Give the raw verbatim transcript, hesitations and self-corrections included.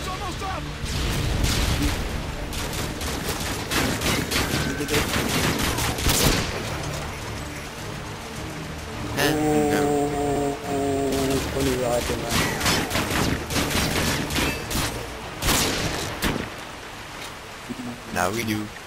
And no. Oh, fully riding, man. Now we do.